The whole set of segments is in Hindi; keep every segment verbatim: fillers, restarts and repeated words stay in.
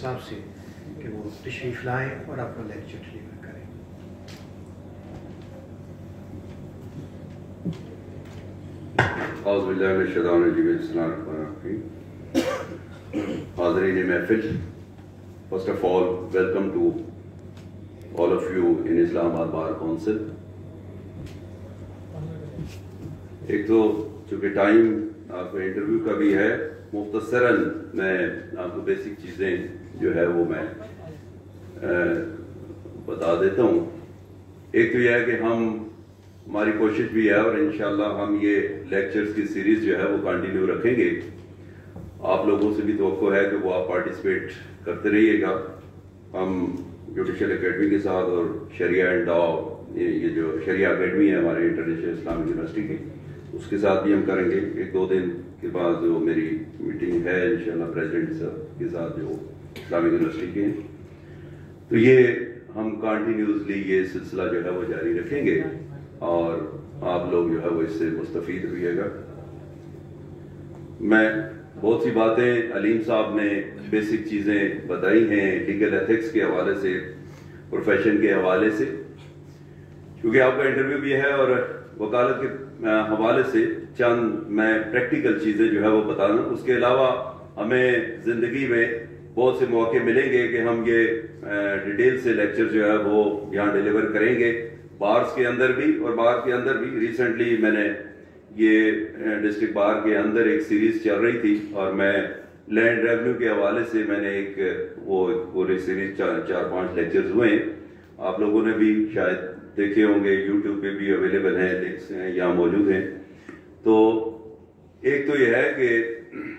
साहब से कि वो तशरीफ़ लाएँ और अपना लेक्चर डिलीवर करें। हाज़रीन महफ़िल, first of all welcome to all of you in Islamabad bar council. एक तो चूँकि टाइम आपका इंटरव्यू का भी है, मुख्तसरन मैं आपको बेसिक चीज़ें जो है वो मैं आ, बता देता हूँ। एक तो यह है कि हम हमारी कोशिश भी है और इंशाल्लाह हम ये लेक्चर्स की सीरीज जो है वो कंटिन्यू रखेंगे। आप लोगों से भी तवक्को है कि वो आप पार्टिसिपेट करते रहिएगा। हम जुडिशल एकेडमी के साथ और शरिया एंड लॉ, ये, ये जो शरिया एकेडमी है हमारे इंटरनेशनल इस्लामिक यूनिवर्सिटी की, उसके साथ भी हम करेंगे। एक दो दिन के बाद जो मेरी मीटिंग है इंशाल्लाह प्रेसिडेंट साहब के साथ जो इस्लामिक यूनिवर्सिटी के, तो ये हम कंटिन्यूसली ये सिलसिला जो है वो जारी रखेंगे और आप लोग जो है वो इससे मुस्तफीद रहिएगा। मैं बहुत सी बातें अलीम साहब ने बेसिक चीज़ें बताई हैं लीगल एथिक्स के हवाले से, प्रोफेशन के हवाले से, क्योंकि आपका इंटरव्यू भी है और वकालत के हवाले से चंद मैं प्रैक्टिकल चीज़ें जो है वो बताना। उसके अलावा हमें ज़िंदगी में बहुत से मौके मिलेंगे कि हम ये डिटेल से लेक्चर जो है वो यहाँ डिलीवर करेंगे, बार्स के अंदर भी और बार के अंदर भी। रिसेंटली मैंने ये डिस्ट्रिक्ट बार के अंदर एक सीरीज चल रही थी और मैं लैंड रेवेन्यू के हवाले से मैंने एक वो पूरी सीरीज चार चार पांच लेक्चर्स हुए। आप लोगों ने भी शायद देखे होंगे, यूट्यूब पे भी अवेलेबल हैं, लिंक्स हैं, यहाँ मौजूद हैं। तो एक तो यह है कि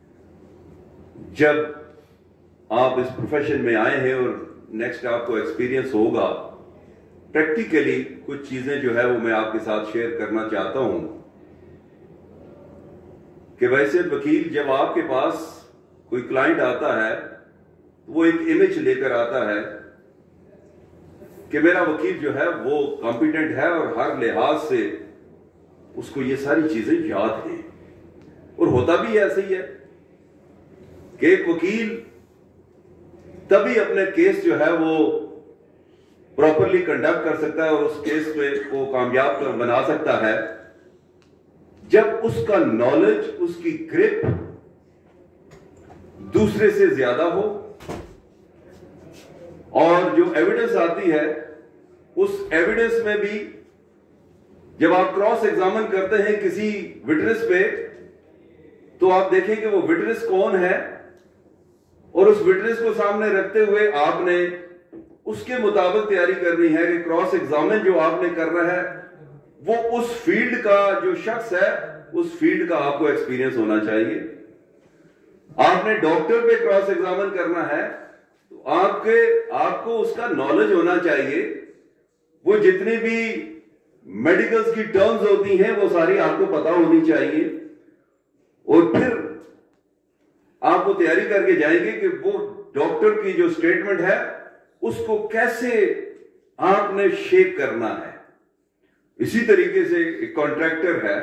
जब आप इस प्रोफेशन में आए हैं और नेक्स्ट आपको एक्सपीरियंस होगा, प्रैक्टिकली कुछ चीजें जो है वो मैं आपके साथ शेयर करना चाहता हूं कि वैसे वकील जब आपके पास कोई क्लाइंट आता है तो वो एक इमेज लेकर आता है कि मेरा वकील जो है वो कॉम्पिटेंट है और हर लिहाज से उसको ये सारी चीजें याद हैं। और होता भी ऐसे ही है कि एक वकील तभी अपने केस जो है वो प्रॉपरली कंडक्ट कर सकता है और उस केस पे वो कामयाब बना सकता है जब उसका नॉलेज, उसकी ग्रिप दूसरे से ज्यादा हो और जो एविडेंस आती है उस एविडेंस में भी जब आप क्रॉस एग्जामिन करते हैं किसी विटनेस पे तो आप देखें कि वो विटनेस कौन है और उस विटनेस को सामने रखते हुए आपने उसके मुताबिक तैयारी करनी है कि क्रॉस एग्जामिन जो आपने करना है वो उस फील्ड का जो शख्स है उस फील्ड का आपको एक्सपीरियंस होना चाहिए। आपने डॉक्टर पे क्रॉस एग्जामिन करना है तो आपके आपको उसका नॉलेज होना चाहिए। वो जितनी भी मेडिकल्स की टर्म्स होती हैं वो सारी आपको पता होनी चाहिए और फिर आप वो तैयारी करके जाएंगे कि वो डॉक्टर की जो स्टेटमेंट है उसको कैसे आपने शेप करना है। इसी तरीके से एक कॉन्ट्रैक्टर है,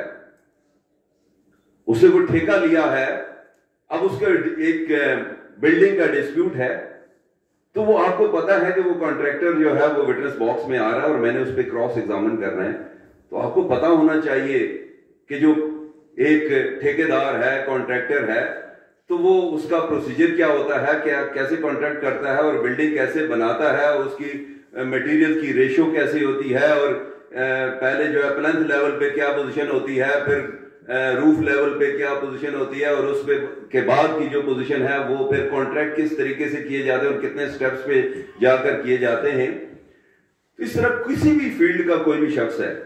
उसे वो ठेका लिया है, अब उसका एक बिल्डिंग का डिस्प्यूट है तो वो आपको पता है कि वो कॉन्ट्रैक्टर जो है वो विटनेस बॉक्स में आ रहा है और मैंने उस पर क्रॉस एग्जामिन करना है। तो आपको पता होना चाहिए कि जो एक ठेकेदार है, कॉन्ट्रैक्टर है, तो वो उसका प्रोसीजर क्या होता है, क्या कैसे कॉन्ट्रैक्ट करता है और बिल्डिंग कैसे बनाता है, उसकी मटेरियल की रेशो कैसी होती है और पहले जो है प्लेंथ लेवल पे क्या पोजीशन होती है, फिर रूफ लेवल पे क्या पोजीशन होती है और उस पे के बाद की जो पोजीशन है वो फिर कॉन्ट्रैक्ट किस तरीके से किए जाते हैं और कितने स्टेप्स पे जाकर किए जाते हैं। तो इस तरह किसी भी फील्ड का कोई भी शख्स है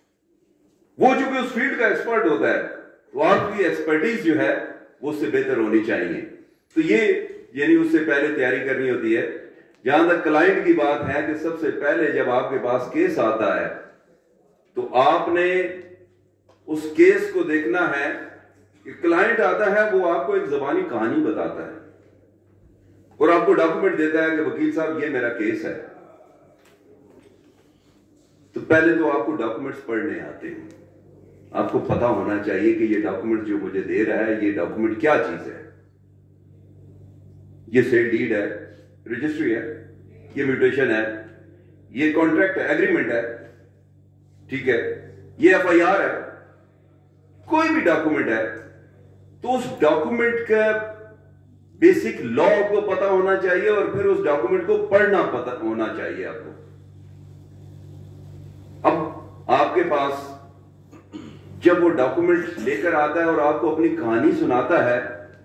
वो चूंकि उस फील्ड का एक्सपर्ट होता है तो आपकी एक्सपर्टीज जो है वो उससे बेहतर होनी चाहिए। तो ये यानी उससे पहले तैयारी करनी होती है। जहां तक क्लाइंट की बात है कि सबसे पहले जब आपके पास केस आता है तो आपने उस केस को देखना है कि क्लाइंट आता है वो आपको एक जबानी कहानी बताता है और आपको डॉक्यूमेंट देता है कि वकील साहब ये मेरा केस है। तो पहले तो आपको डॉक्यूमेंट्स पढ़ने आते हैं, आपको पता होना चाहिए कि ये डॉक्यूमेंट जो मुझे दे रहा है ये डॉक्यूमेंट क्या चीज है। ये सेल डीड है, रजिस्ट्री है, ये म्यूटेशन है, ये कॉन्ट्रैक्ट है, एग्रीमेंट है, ठीक है, ये एफ आई आर है, कोई भी डॉक्यूमेंट है, तो उस डॉक्यूमेंट का बेसिक लॉ को पता होना चाहिए और फिर उस डॉक्यूमेंट को पढ़ना पता होना चाहिए आपको। अब आपके पास जब वो डॉक्यूमेंट लेकर आता है और आपको अपनी कहानी सुनाता है,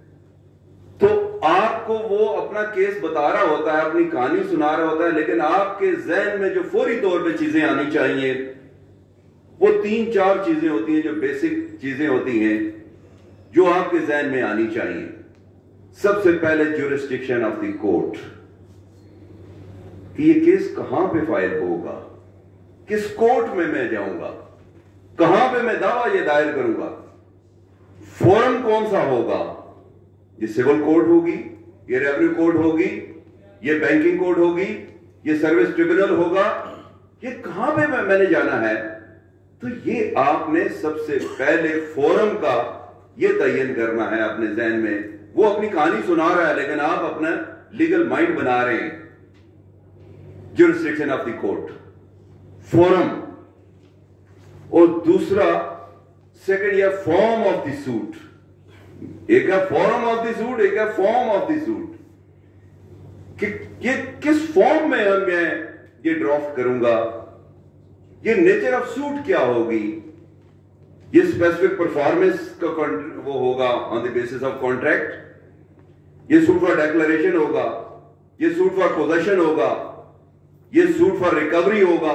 तो आपको वो अपना केस बता रहा होता है, अपनी कहानी सुना रहा होता है, लेकिन आपके जहन में जो फौरी तौर पे चीजें आनी चाहिए वो तीन चार चीजें होती हैं, जो बेसिक चीजें होती हैं जो आपके जहन में आनी चाहिए। सबसे पहले ज्यूरिसडिक्शन ऑफ द कोर्ट, कि ये केस कहां पे फाइल होगा, किस कोर्ट में मैं जाऊंगा, कहां पे मैं दावा ये दायर करूंगा, फोरम कौन सा होगा, ये सिविल कोर्ट होगी, ये रेवेन्यू कोर्ट होगी, ये बैंकिंग कोर्ट होगी, ये सर्विस ट्रिब्यूनल होगा, ये कहां पे मैं, मैंने जाना है। तो ये आपने सबसे पहले फोरम का ये तयन करना है अपने जहन में। वो अपनी कहानी सुना रहा है लेकिन आप अपना लीगल माइंड बना रहे हैं। Jurisdiction of the court, forum, और दूसरा सेकंड या फॉर्म ऑफ द सूट। एक है फॉर्म ऑफ द सूट, एक है फॉर्म ऑफ द सूट, कि ये किस फॉर्म में मैं ये ड्राफ्ट करूंगा, ये नेचर ऑफ सूट क्या होगी, ये स्पेसिफिक परफॉर्मेंस का वो होगा on the basis of contract, ये सूट फॉर डेक्लेरेशन होगा, ये सूट फॉर पोजेशन होगा, ये सूट फॉर रिकवरी होगा,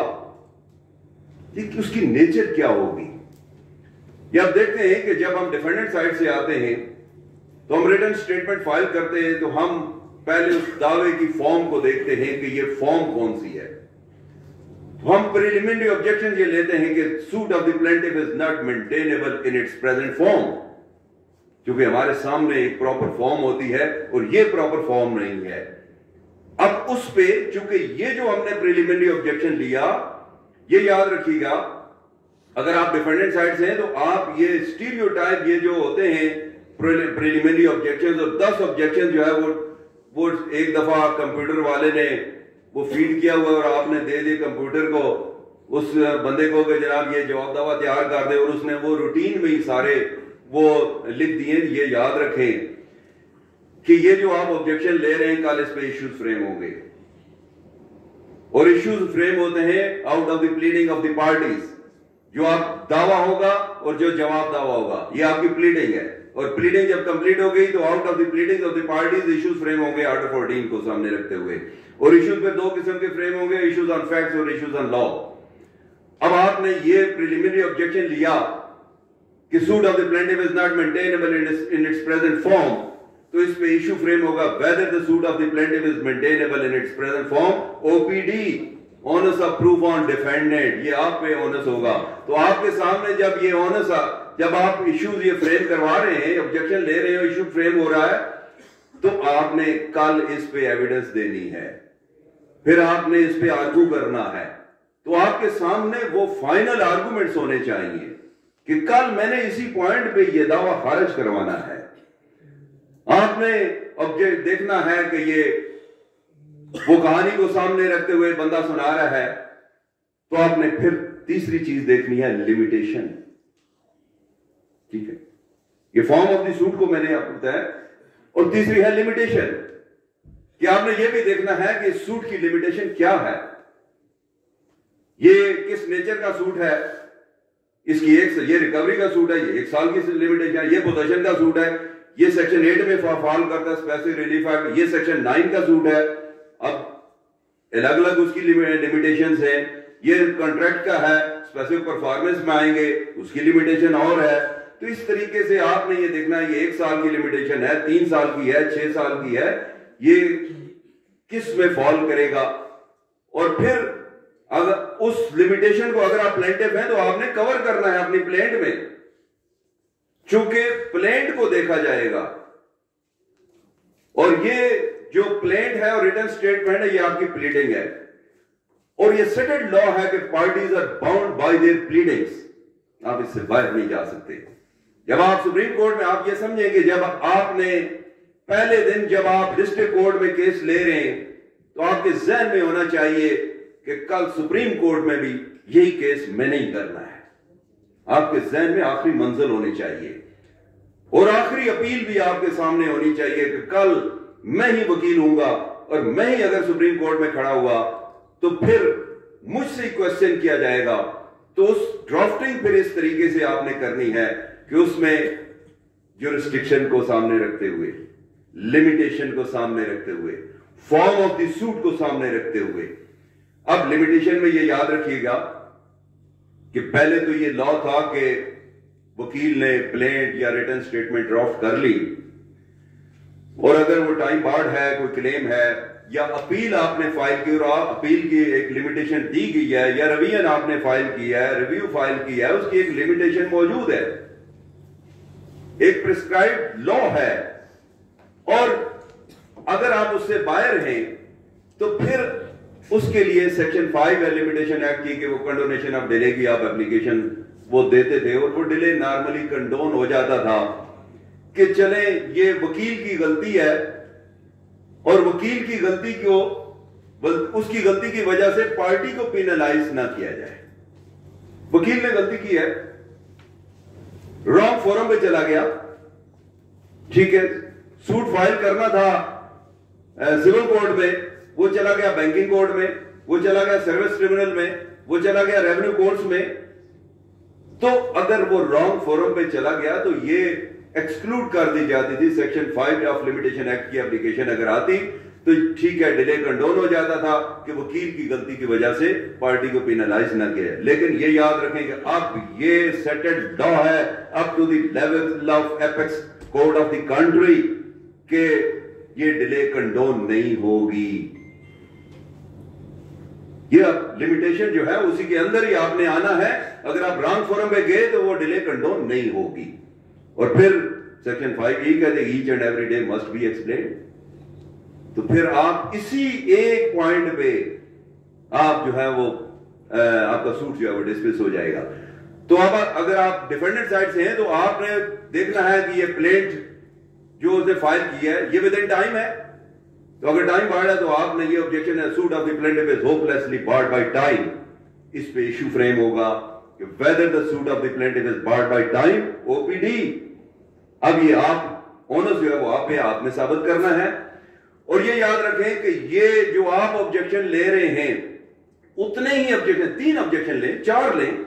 ये उसकी नेचर क्या होगी। ये आप देखते हैं कि जब हम डिफेंडेंट साइड से आते हैं तो हम रिटन स्टेटमेंट फाइल करते हैं, तो हम पहले उस दावे की फॉर्म को देखते हैं कि ये फॉर्म कौन सी है। हम प्रिलिमिनरी ऑब्जेक्शन ये लेते हैं कि suit of the plaintiff is not maintainable in its present form, क्योंकि हमारे सामने एक प्रॉपर फॉर्म होती है और ये प्रॉपर फॉर्म नहीं है। अब उस पे चूंकि ये जो हमने प्रिलिमिनरी ऑब्जेक्शन लिया, ये याद रखिएगा, अगर आप डिफेंडेंट साइड से हैं तो आप ये स्टीरियोटाइप ये जो होते हैं प्रिलिमिनरी ऑब्जेक्शन, और दस ऑब्जेक्शन जो है वो वो एक दफा कंप्यूटर वाले ने वो फीड किया हुआ और आपने दे दिए कंप्यूटर को, उस बंदे को कि जनाब ये जवाब दावा तैयार कर दे, और उसने वो रूटीन में ही सारे वो लिख दिए। ये याद रखें कि ये जो आप ऑब्जेक्शन ले रहे हैं कल इस पे इश्यूज फ्रेम होंगे, और इश्यूज फ्रेम होते हैं out of the pleading of the parties. जो आप दावा होगा और जो जवाब दावा होगा, ये आपकी प्लीडिंग है, और प्लीडिंग जब कंप्लीट हो गई तो out of the pleading of the parties issues frame होंगे आर्टिकल फोर्टीन को सामने रखते हुए। और इश्यूज पे दो किस्म के फ्रेम होंगे, इश्यूज ऑन फैक्ट्स और इश्यूज ऑन लॉ। अब आपने ये प्रिलिमिनरी ऑब्जेक्शन लिया कि suit of the plaintiff is not maintainable in its present form, तो इस पे इश्यू फ्रेम होगा whether the suit of the plaintiff is maintainable in its present form, OPD, onus of proof on defendant, ये आप पे ऑनस होगा। तो आपके सामने जब ये ऑनस, जब आप इश्यूज ये फ्रेम करवा रहे हैं, ऑब्जेक्शन ले रहे हो, इश्यू फ्रेम हो रहा है, तो आपने कल इस पे एविडेंस देनी है, फिर आपने इस पे आर्गू करना है। तो आपके सामने वो फाइनल आर्गूमेंट्स होने चाहिए कि कल मैंने इसी पॉइंट पे ये दावा खारिज करवाना है। आपने ऑब्जेक्ट देखना है कि ये वो कहानी को सामने रखते हुए बंदा सुना रहा है, तो आपने फिर तीसरी चीज देखनी है, लिमिटेशन। ठीक है, ये फॉर्म ऑफ द सूट को मैंने आपको बताया, और तीसरी है लिमिटेशन, कि आपने ये भी देखना है कि सूट की लिमिटेशन क्या है, ये किस नेचर का सूट है, इसकी एक ये रिकवरी का सूट है, ये एक साल की लिमिटेशन है, ये पोजेशन का सूट है, ये सेक्शन एट में फॉल करता है स्पेसिफिक रिलीफ एक्ट, ये सेक्शन नाइन का सूट है। अब अलग अलग उसकी लिमिटेशंस हैं, ये कॉन्ट्रैक्ट का है, स्पेसिफिक परफॉर्मेंस में आएंगे, उसकी लिमिटेशन और है। तो इस तरीके से आपने ये देखना है, ये एक साल की लिमिटेशन है, तीन साल की है, छह साल की है, ये किस में फॉल करेगा। और फिर अगर उस लिमिटेशन को अगर आप प्लेंटिफ हैं तो आपने कवर करना है अपनी प्लेंट में, चूंकि प्लेंट को देखा जाएगा, और ये जो प्लेंट है और रिटन स्टेटमेंट है, ये आपकी प्लीडिंग है, और ये सेटेड लॉ है कि parties are bound by their pleadings, आप इससे बाहर नहीं जा सकते। जब आप सुप्रीम कोर्ट में आप ये समझेंगे, जब आपने पहले दिन जब आप डिस्ट्रिक्ट कोर्ट में केस ले रहे हैं तो आपके जहन में होना चाहिए कि कल सुप्रीम कोर्ट में भी यही केस मैंने ही करना है। आपके जहन में आखिरी मंजिल होनी चाहिए और आखिरी अपील भी आपके सामने होनी चाहिए कि कल मैं ही वकील हूंगा और मैं ही अगर सुप्रीम कोर्ट में खड़ा हुआ तो फिर मुझसे क्वेश्चन किया जाएगा। तो उस ड्राफ्टिंग फिर इस तरीके से आपने करनी है कि उसमें ज्यूरिसडिक्शन को सामने रखते हुए, लिमिटेशन को सामने रखते हुए, फॉर्म ऑफ द सूट को सामने रखते हुए। अब लिमिटेशन में यह याद रखिएगा कि पहले तो यह लॉ था कि वकील ने प्लेंट या रिटन स्टेटमेंट ड्राफ्ट कर ली और अगर वो टाइम बार्ड है, कोई क्लेम है या अपील आपने फाइल की और अपील की एक लिमिटेशन दी गई है या रिवीजन आपने फाइल किया है, रिव्यू फाइल किया है, उसकी एक लिमिटेशन मौजूद है, एक प्रिस्क्राइब्ड लॉ है और अगर आप उससे बाहर हैं तो फिर उसके लिए सेक्शन फाइव है लिमिटेशन एक्ट की कि वो कंडोनेशन ऑफ डिले की आप एप्लीकेशन वो देते थे और वो डिले नॉर्मली कंडोन हो जाता था कि चले ये वकील की गलती है और वकील की गलती को उसकी गलती की वजह से पार्टी को पेनलाइज ना किया जाए। वकील ने गलती की है, रॉन्ग फोरम पे चला गया, ठीक है, सूट फाइल करना था सिविल कोर्ट में, वो चला गया बैंकिंग कोर्ट में, वो चला गया सर्विस ट्रिब्यूनल में, वो चला गया रेवेन्यू कोर्ट्स में। तो अगर वो रॉन्ग फोरम पे चला गया तो ये एक्सक्लूड कर दी जाती थी। Section five of limitation act की एप्लीकेशन अगर आती तो ठीक है, डिले कंडोन हो जाता था कि वकील की गलती की वजह से पार्टी को पेनलाइज ना किया। लेकिन ये याद रखें कि अब ये सेटल्ड लॉ है up to the level of apex court of the country के ये डिले कंडोन नहीं होगी। ये लिमिटेशन जो है उसी के अंदर ही आपने आना है। अगर आप रॉन्ग फोरम पे गए तो वो डिले कंडोन नहीं होगी। और फिर सेक्शन फाइव यही कहते each and every day must be explain. तो फिर आप इसी एक पॉइंट पे आप जो है वो आ, आपका सूट जो है वो डिस्मिस हो जाएगा। तो अब अगर आप डिफेंडेंट साइड से हैं तो आपने देखना है कि ये प्लेंट जो उसने फाइल की है ये विद इन टाइम है। तो अगर टाइम बार्ड है तो आपने ये ऑब्जेक्शन है suit of the plaintiff is hopelessly barred by time, इस पे इशू फ्रेम होगा कि whether the suit of the plaintiff is barred by time OPD. अब ये आप ओनर्स जो है वो आप पे आपने साबित करना है। और ये याद रखें कि ये जो आप ऑब्जेक्शन ले रहे हैं उतने ही ऑब्जेक्शन, तीन ऑब्जेक्शन लें, चार लें,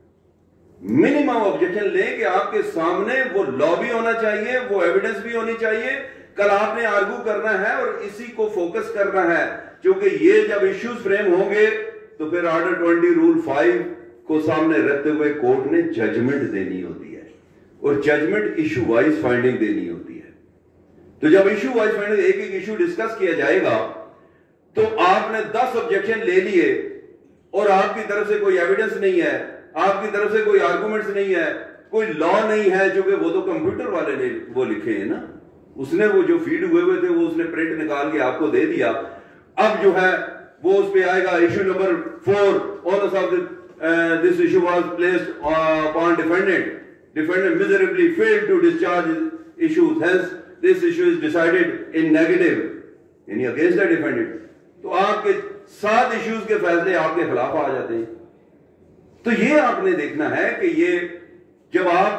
मिनिमम ऑब्जेक्शन लें कि आपके सामने वो लॉ भी होना चाहिए, वो एविडेंस भी होनी चाहिए। कल आपने आर्गू करना है और इसी को फोकस करना है, क्योंकि ये जब इश्यूज फ्रेम होंगे तो फिर ऑर्डर ट्वेंटी रूल फाइव को सामने रखते हुए कोर्ट ने जजमेंट देनी होती है और जजमेंट इशू वाइज फाइंडिंग देनी होती है। तो जब इशू वाइज फाइंडिंग एक एक इशू डिस्कस किया जाएगा तो आपने दस ऑब्जेक्शन ले लिए और आपकी तरफ से कोई एविडेंस नहीं है, आपकी तरफ से कोई आर्गूमेंट्स नहीं है, कोई लॉ नहीं है, जो कि वो तो कंप्यूटर वाले ने वो लिखे हैं ना, उसने वो जो फीड हुए हुए थे वो उसने प्रिंट निकाल के आपको दे दिया। अब जो है वो उस पे आएगा issue number four, onus of this issue was placed upon defendant, defendant miserably failed to discharge issues, hence this issue is decided in negative यानी अगेंस्ट द डिफेंडेंट। तो आपके सात इश्यूज के फैसले आपके खिलाफ आ जाते हैं। तो ये आपने देखना है कि ये जब आप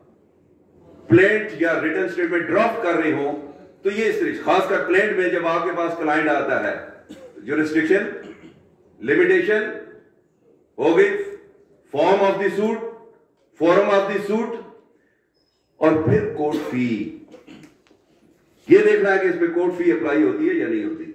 प्लेंट या रिटन स्टेटमेंट ड्राफ्ट कर रहे हो तो ये खासकर प्लेंट में जब आपके पास क्लाइंट आता है, ज्यूरिसडिक्शन, लिमिटेशन हो गई, form of the suit, forum of the suit और फिर कोर्ट फी। ये देखना है कि इस पे कोर्ट फी अप्लाई होती है या नहीं होती।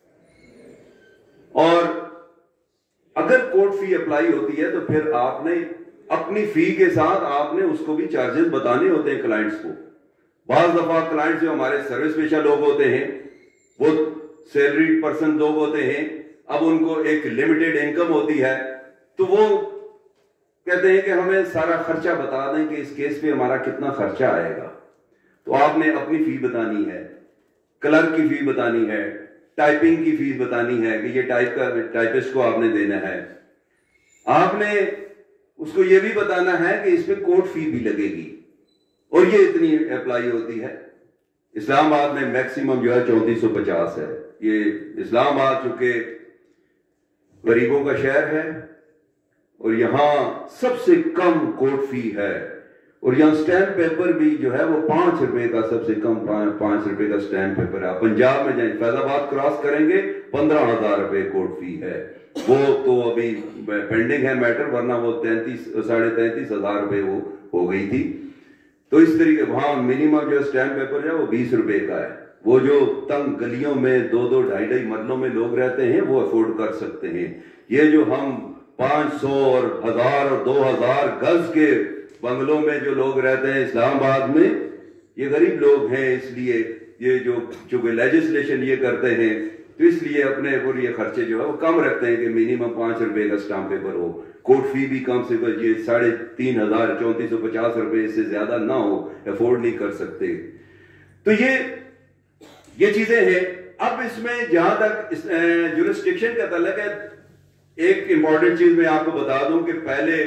और अगर कोर्ट फी अप्लाई होती है तो फिर आपने अपनी फी के साथ आपने उसको भी चार्जेस बताने होते हैं क्लाइंट्स को। बाज दफा क्लाइंट्स जो हमारे सर्विस पेशा लोग होते हैं, वो सैलरीड पर्सन लोग होते हैं, अब उनको एक लिमिटेड इनकम होती है तो वो कहते हैं कि हमें सारा खर्चा बता दें कि इस केस पे हमारा कितना खर्चा आएगा। तो आपने अपनी फी बतानी है, क्लर्क की फी बतानी है, टाइपिंग की फीस बतानी है कि ये टाइप का टाइपिस्ट को आपने देना है, आपने उसको ये भी बताना है कि इस पे कोर्ट फी भी लगेगी और ये इतनी अप्लाई होती है। इस्लामाबाद में मैक्सिमम जो है चौंतीस सौ पचास है। ये इस्लामाबाद चूंकि गरीबों का शहर है और यहां सबसे कम कोर्ट फी है, और यहाँ स्टैम्प पेपर भी जो है वो पांच रुपए का, सबसे कम पांच रुपए का स्टैम्प पेपर है। पंजाब में जाए फैजाबाद क्रॉस करेंगे पंद्रह हजार रुपए कोर्ट फी है, वो तो अभी पेंडिंग है मैटर, वरना वो तैंतीस साढ़े तैंतीस हजार रुपए वो हो गई थी। तो इस तरीके वहां मिनिमम जो स्टैम्प पेपर है वो बीस रुपए का है। वो जो तंग गलियों में दो दो ढाई ढाई मरलों में लोग रहते हैं वो अफोर्ड कर सकते हैं। ये जो हम पांच सौ और हजार और दो हजार गज के बंगलों में जो लोग रहते हैं इस्लामाबाद में, ये गरीब लोग हैं, इसलिए ये जो चूंकि लेजिस्लेशन ये करते हैं तो इसलिए अपने और ये खर्चे जो है वो कम रखते हैं कि मिनिमम पांच रुपए का स्टाम्प पेपर हो, कोर्ट फी भी कम से कम ये साढ़े तीन हजार चौंतीस सौ पचास रुपए से ज्यादा ना हो, अफोर्ड नहीं कर सकते। तो ये ये चीजें हैं। अब इसमें जहां तक जुरिस्डिक्शन का तल्लुक है, एक इंपॉर्टेंट चीज मैं आपको बता दूं कि पहले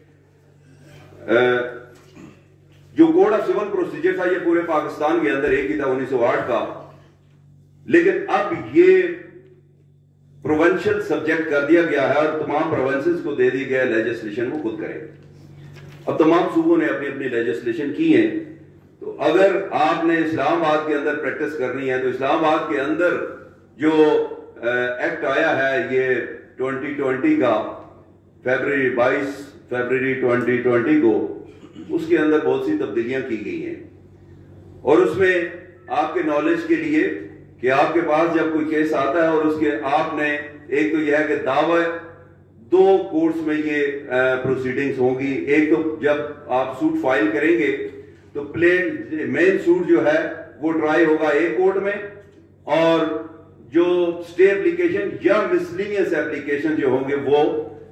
जो कोड ऑफ सिविल प्रोसीजर था ये पूरे पाकिस्तान के अंदर एक ही था उन्नीस सौ आठ का, लेकिन अब ये प्रोविंशियल सब्जेक्ट कर दिया गया है और तमाम प्रोविंसेस को दे दी गया लेजिस्लेशन वो खुद करें। अब तमाम सूबों ने अपनी अपनी लेजिस्लेशन की है, तो अगर आपने इस्लामाबाद के अंदर प्रैक्टिस करनी है तो इस्लामाबाद के अंदर जो एक्ट आया है ये ट्वेंटी ट्वेंटी का, फरवरी बाईस फरवरी ट्वेंटी ट्वेंटी को, उसके अंदर बहुत सी तब्दीलियां की गई हैं। और उसमें आपके नॉलेज के लिए कि आपके पास जब कोई केस आता है और उसके आपने एक तो यह है कि दावा, दो कोर्ट्स में ये प्रोसीडिंग्स होंगी। एक तो जब आप सूट फाइल करेंगे तो प्लेन मेन सूट जो है वो ट्राई होगा एक कोर्ट में, और जो स्टे एप्लीकेशन या मिसलिनियस एप्लीकेशन जो होंगे वो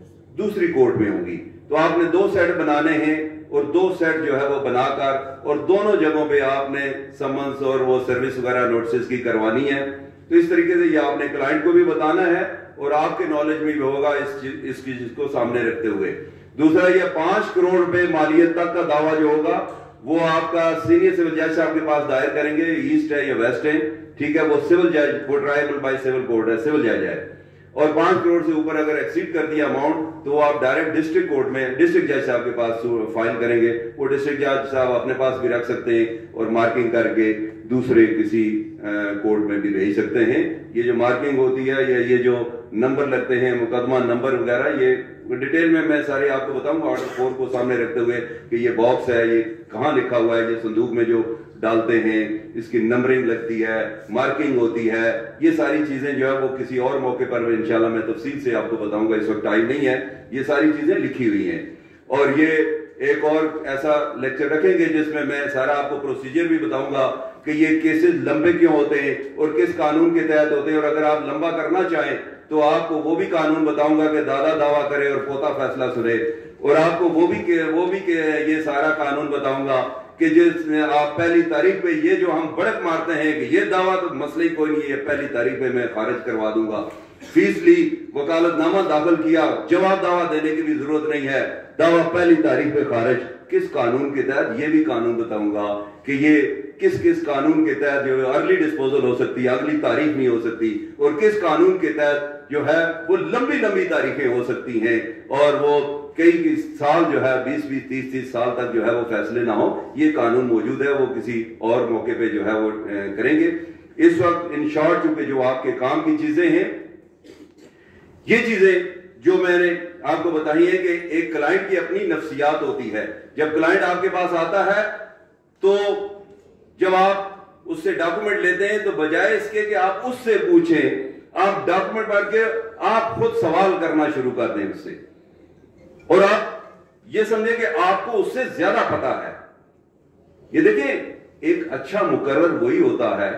दूसरी कोर्ट में होंगी। तो आपने दो सेट बनाने हैं और दो सेट जो है वो बनाकर और दोनों जगहों पे आपने समन्स और वो सर्विस वगैरह नोटिस की करवानी है। तो इस तरीके से ये आपने क्लाइंट को भी बताना है और आपके नॉलेज में भी होगा इस इस चीज को सामने रखते हुए। दूसरा, ये पांच करोड़ रुपए मालियत तक का दावा जो होगा वो आपका सीनियर सिविल जज साहब के पास दायर करेंगे, ईस्ट है या वेस्ट है, ठीक है, वो सिविल जज, वो ट्राइबल बाय सिविल कोर्ट है, सिविल जज है। और पांच करोड़ से ऊपर अगर एक्सीड कर दिया अमाउंट तो आप डायरेक्ट डिस्ट्रिक्ट कोर्ट में डिस्ट्रिक्ट जज साहब के पास फाइल करेंगे। वो डिस्ट्रिक्ट जज साहब अपने पास भी रख सकते हैं और मार्किंग करके दूसरे किसी कोर्ट में भी भेज सकते हैं। ये जो मार्किंग होती है या ये जो नंबर लगते हैं, मुकदमा नंबर वगैरह, ये डिटेल में मैं सारे आपको बताऊंगा ऑर्डर फोर को सामने रखते हुए कि ये बॉक्स है, ये कहाँ लिखा हुआ है, ये संदूक में जो डालते हैं, इसकी नंबरिंग लगती है, मार्किंग होती है, ये सारी चीजें जो है वो किसी और मौके पर इंशाल्लाह मैं तफसील से आपको बताऊंगा, इस वक्त टाइम नहीं है। ये सारी चीजें लिखी हुई हैं। और ये एक और ऐसा लेक्चर रखेंगे जिसमें मैं सारा आपको प्रोसीजर भी बताऊंगा कि ये केसेस लंबे क्यों होते हैं और किस कानून के तहत होते हैं, और अगर आप लंबा करना चाहें तो आपको वो भी कानून बताऊंगा कि दादा दावा करे और पोता फैसला सुने, और आपको वो भी के, वो भी के, ये सारा कानून बताऊंगा कि जिस आप पहली तारीख पे ये जो हम बड़क मारते हैं कि ये दावा तो मसला ही कोई नहीं है, पहली तारीख पे मैं खारिज करवा दूंगा, फीस ली, वकालतनामा दाखिल किया, जवाब दावा देने की भी जरूरत नहीं है, दावा पहली तारीख पे खारिज, किस कानून के तहत, ये भी कानून बताऊंगा कि ये किस किस कानून के तहत जो है अर्ली डिस्पोजल हो सकती है, अगली तारीख नहीं हो सकती, और किस कानून के तहत जो है वो लंबी लंबी तारीखें हो सकती हैं और वो कई साल जो है बीस बीस तीस तीस साल तक जो है वो फैसले ना हो। ये कानून मौजूद है, वो किसी और मौके पे जो है वो करेंगे। इस वक्त इन शॉर्ट चूंकि जो आपके काम की चीजें हैं, ये चीजें जो मैंने आपको बताई है कि एक क्लाइंट की अपनी नफ्सियात होती है। जब क्लाइंट आपके पास आता है तो जब आप उससे डॉक्यूमेंट लेते हैं तो बजाय इसके कि आप उससे पूछें, आप डॉक्यूमेंट पढ़ के आप खुद सवाल करना शुरू कर दें उससे, और आप ये समझे कि आपको उससे ज्यादा पता है। ये देखिए, एक अच्छा मुकर्रर वही होता है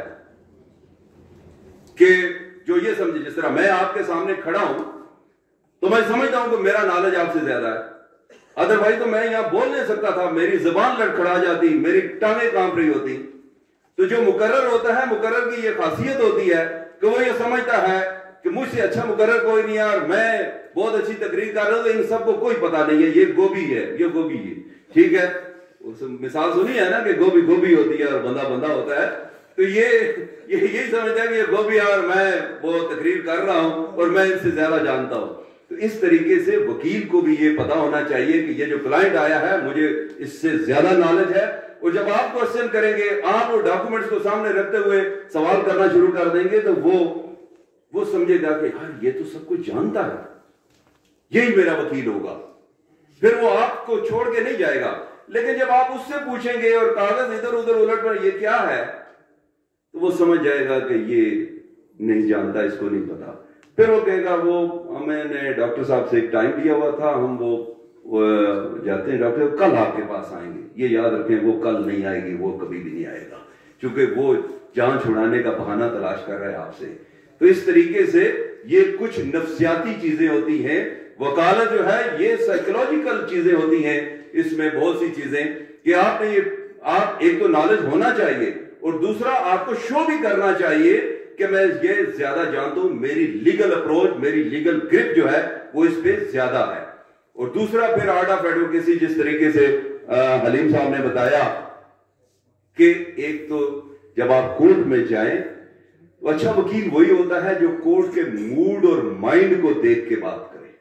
कि जो ये समझे, जिस तरह मैं आपके सामने खड़ा हूं तो मैं समझता हूं कि मेरा नॉलेज आपसे ज्यादा है, अदरवाइज तो मैं यहां बोल नहीं सकता था, मेरी जुबान लड़खड़ा जाती, मेरी टांगें कांप रही होती। तो जो मुकर्रर होता है, मुकर्रर की ये खासियत होती है कि वो ये समझता है कि मुझसे अच्छा मुकर्रर कोई नहीं है और मैं बहुत अच्छी तकरीर कर रहा हूं, तो इन सबको कोई पता नहीं है, ये गोभी है, ये गोभी है, ठीक है। उस मिसाल सुनी है ना कि गोभी गोभी होती है और बंदा बंदा होता है। तो ये ये यही समझता है कि ये गोभी और मैं वो तकरीर कर रहा हूं और मैं इनसे ज्यादा जानता हूं। तो इस तरीके से वकील को भी ये पता होना चाहिए कि ये जो क्लाइंट आया है मुझे इससे ज्यादा नॉलेज है, और जब आप क्वेश्चन करेंगे, आप वो डॉक्यूमेंट्स को सामने रखते हुए सवाल करना शुरू कर देंगे, तो वो वो समझेगा कि यार ये तो सब कुछ जानता है, यही मेरा वकील होगा। फिर वो आपको छोड़ के नहीं जाएगा। लेकिन जब आप उससे पूछेंगे और कागज इधर उधर उलट पर ये क्या है, तो वो समझ जाएगा कि ये नहीं जानता, इसको नहीं पता। फिर वो कहेगा वो मैंने डॉक्टर साहब से एक टाइम दिया हुआ था, हम वो, वो जाते हैं डॉक्टर, कल आपके पास आएंगे। ये याद रखें, वो कल नहीं आएगी, वो कभी भी नहीं आएगा, क्योंकि वो जान छुड़ाने का बहाना तलाश कर रहा है आपसे। तो इस तरीके से ये कुछ नफ्सियाती चीजें होती हैं। वकालत जो है ये साइकोलॉजिकल चीजें होती हैं। इसमें बहुत सी चीजें कि आपने ये आप एक तो नॉलेज होना चाहिए, और दूसरा आपको शो भी करना चाहिए कि मैं ये ज्यादा जानता हूं, मेरी लीगल अप्रोच, मेरी लीगल ग्रिप जो है वो इस पे ज्यादा है। और दूसरा फिर आर्ट ऑफ एडवोकेसी, जिस तरीके से आ, हलीम साहब ने बताया कि एक तो जब आप कोर्ट में जाएं तो अच्छा वकील वही होता है जो कोर्ट के मूड और माइंड को देख के बात करे,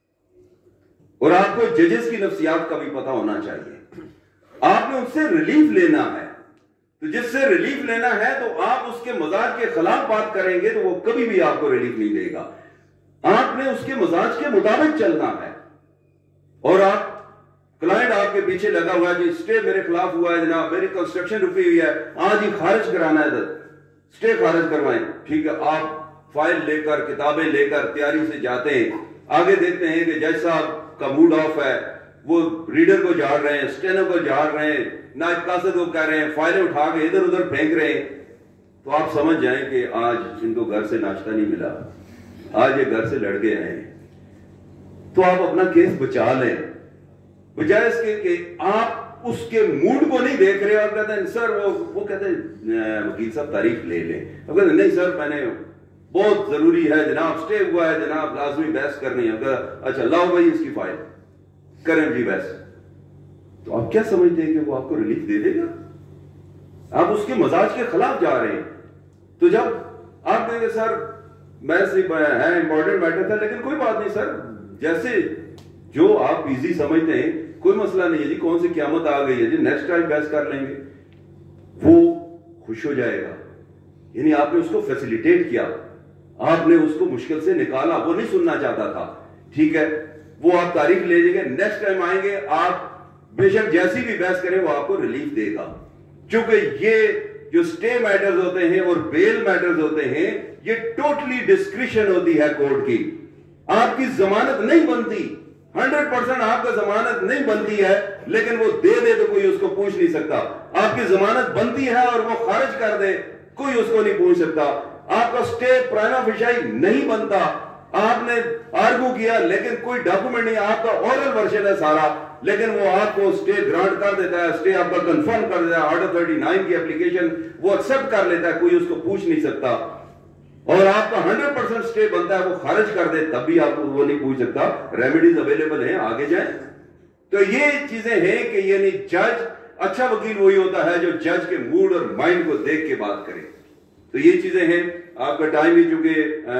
और आपको जजेस की नफ्सियात का भी पता होना चाहिए। आपने उससे रिलीफ लेना है, तो जिससे रिलीफ लेना है तो आप उसके मजाज के खिलाफ बात करेंगे तो वो कभी भी आपको रिलीफ नहीं देगा। आपने उसके मजाज के मुताबिक चलना है। और आप क्लाइंट आपके पीछे लगा हुआ है, जी स्टे मेरे खिलाफ हुआ है जनाब, मेरी कंस्ट्रक्शन रुकी हुई है, आज ही खारिज कराना है, स्टे खारिज करवाएं। ठीक है, आप फाइल लेकर, किताबें लेकर तैयारी से जाते हैं, आगे देखते हैं कि जज साहब का मूड ऑफ है, वो रीडर को झाड़ रहे हैं, स्टेनो को झाड़ रहे हैं, नायब कासिद को कह रहे हैं, फाइलें उठा के इधर उधर फेंक रहे हैं। तो आप समझ जाएं कि आज इनको घर से नाश्ता नहीं मिला, आज ये घर से लड़ के आए हैं। तो आप अपना केस बचा लें, बजाय इसके कि आप उसके मूड को नहीं देख रहे और कहते हैं सर वो वो कहते हैं वकील साहब तारीफ ले लें, अब कहते नहीं सर मैंने बहुत जरूरी है जनाब, स्टे हुआ है जनाब, लाजमी बहस करनी है। अच्छा लाओ भाई इसकी फाइल करें जी बहस। तो आप क्या समझते हैं कि वो आपको रिलीफ दे देगा? आप उसके मजाज के खिलाफ जा रहे हैं। तो जब आप कहेंगे सर बहस है इंपॉर्टेंट मैटर था, लेकिन कोई बात नहीं सर, जैसे जो आप इजी समझते हैं कोई मसला नहीं है जी, कौन सी क़यामत आ गई है जी, नेक्स्ट टाइम बहस कर लेंगे, वो खुश हो जाएगा। यानी आपने उसको फैसिलिटेट किया, आपने उसको मुश्किल से निकाला, वो नहीं सुनना चाहता था। ठीक है, वो आप तारीख ले जाएंगे, नेक्स्ट टाइम आएंगे, आप बेशक जैसी भी बहस करें वो आपको रिलीफ देगा। क्योंकि ये जो स्टे मैटर्स होते हैं और बेल मैटर्स होते हैं, ये टोटली डिस्क्रिशन होती है कोर्ट की। आपकी जमानत नहीं बनती, हंड्रेड परसेंट आपका जमानत नहीं बनती है, लेकिन वो दे दे तो कोई उसको पूछ नहीं सकता। आपकी जमानत बनती है और वो खारिज कर दे, कोई उसको नहीं पूछ सकता। आपका स्टे प्राइमा फेशियाई नहीं बनता, आपने आर्गू किया लेकिन कोई डॉक्यूमेंट नहीं, आपका ओरल वर्जन है सारा, लेकिन वो आपको स्टे ग्रांट कर देता है, स्टे आपका कंफर्म कर देता है, ऑर्डर थर्टी नाइन की एप्लीकेशन वो एक्सेप्ट कर लेता है, कोई उसको पूछ नहीं सकता। और आपका हंड्रेड परसेंट स्टे बनता है, वो खारिज कर दे तब भी आपको वो नहीं पूछ सकता। रेमेडीज अवेलेबल हैं, आगे जाएं। तो ये चीजें हैं कि यानी जज, अच्छा वकील वही होता है जो जज के मूड और माइंड को देख के बात करे। तो ये चीजें हैं। आपका टाइम भी चूंकि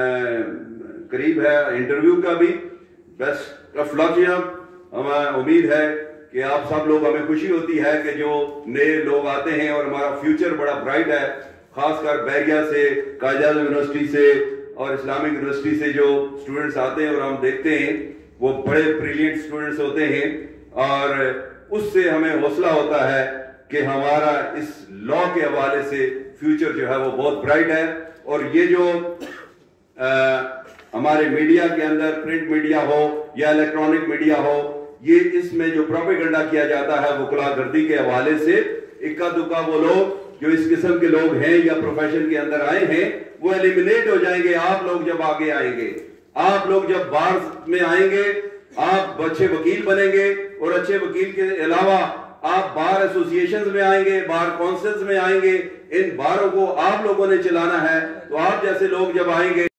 करीब है इंटरव्यू का भी, बेस्ट ऑफ लक। हमें उम्मीद है कि आप सब लोग, हमें खुशी होती है कि जो नए लोग आते हैं और हमारा फ्यूचर बड़ा ब्राइट है, खासकर बैरिया से, कायद यूनिवर्सिटी से और इस्लामिक यूनिवर्सिटी से जो स्टूडेंट्स आते हैं और हम देखते हैं वो बड़े ब्रिलियंट स्टूडेंट्स होते हैं, और उससे हमें हौसला होता है कि हमारा इस लॉ के हवाले से फ्यूचर जो है वो बहुत ब्राइट है। और ये जो आ, हमारे मीडिया के अंदर, प्रिंट मीडिया हो या इलेक्ट्रॉनिक मीडिया हो, ये इसमें जो प्रोपेगेंडा किया जाता है वकुलागर्दी के हवाले से, इक्का दुक्का वो लोग जो इस किस्म के लोग हैं या प्रोफेशन के अंदर आए हैं वो एलिमिनेट हो जाएंगे। आप लोग जब आगे आएंगे, आप लोग जब बार में आएंगे, आप अच्छे वकील बनेंगे, और अच्छे वकील के अलावा आप बार एसोसिएशंस में आएंगे, बार काउंसिल्स में आएंगे। इन बारों को आप लोगों ने चलाना है। तो आप जैसे लोग जब आएंगे